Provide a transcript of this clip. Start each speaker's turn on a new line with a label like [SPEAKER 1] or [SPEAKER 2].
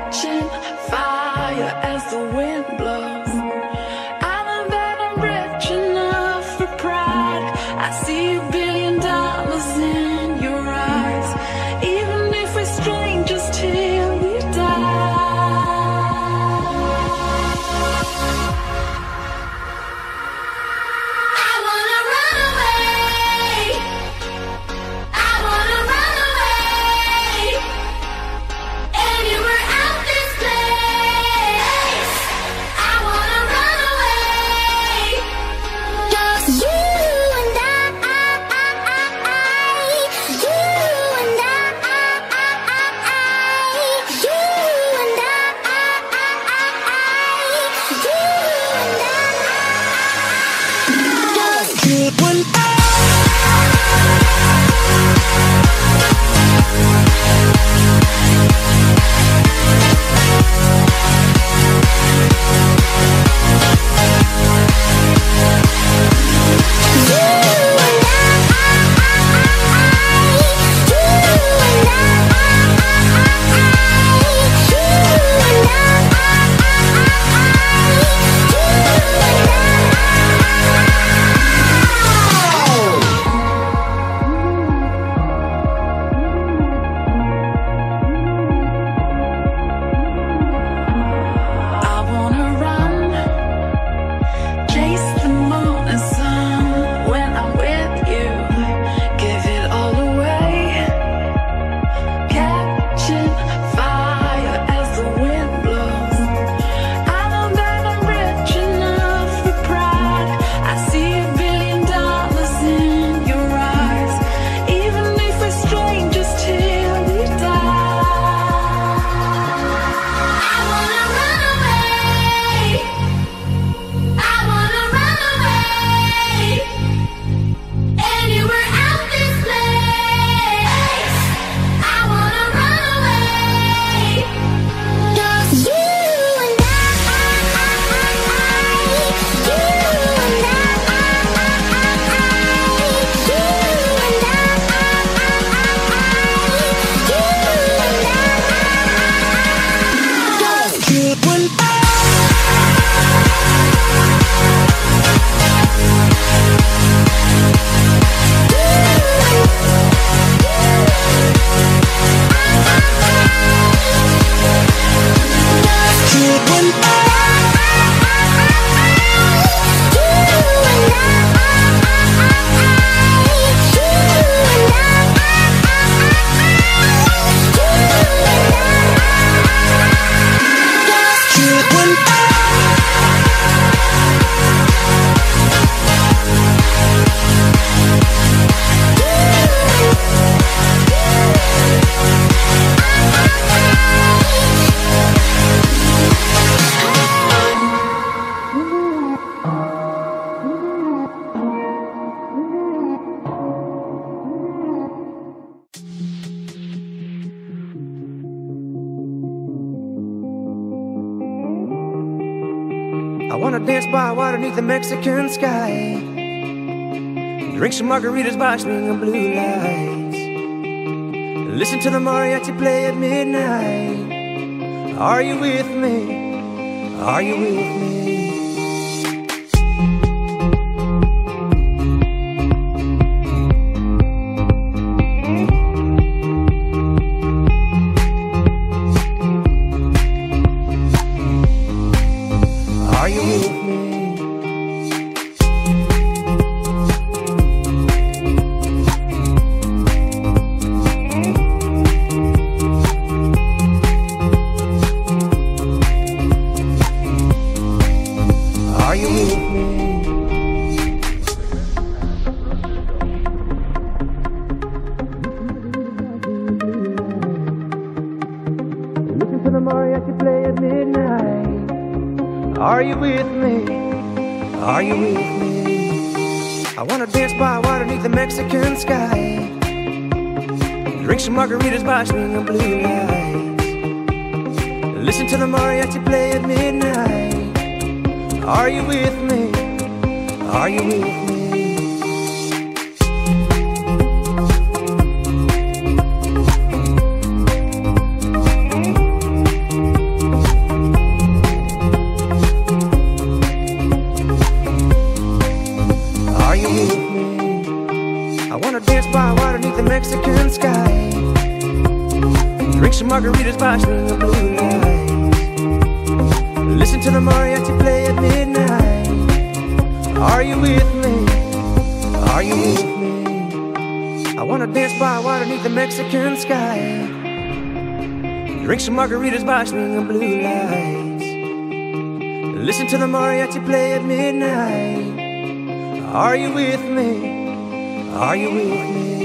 [SPEAKER 1] catching fire as the wind blows. I know that I'm rich enough for pride. I see $1 billion in your eyes, even if we're strangers till we die. I wanna run away. I wanna run away. Anywhere out this place. I wanna run away. Just you and I. You and I. You and I. Just you and I.
[SPEAKER 2] I wanna dance by water beneath the Mexican sky, drink some margaritas by swinging blue lights, listen to the mariachi play at midnight. Are you with me? Are you with me? Are you with me? Are you with me? Listen to the mariachi play at midnight. Are you with me? Are you with me? I wanna dance by water beneath the Mexican sky, drink some margaritas by swinging blue lights, listen to the mariachi play at midnight. Are you with me? Are you with me? by swinging blue lights. Listen to the mariachi play at midnight. Are you with me? Are you with me? I wanna dance by water beneath the Mexican sky. Drink some margaritas by swinging blue lights. Listen to the mariachi play at midnight. Are you with me? Are you with me?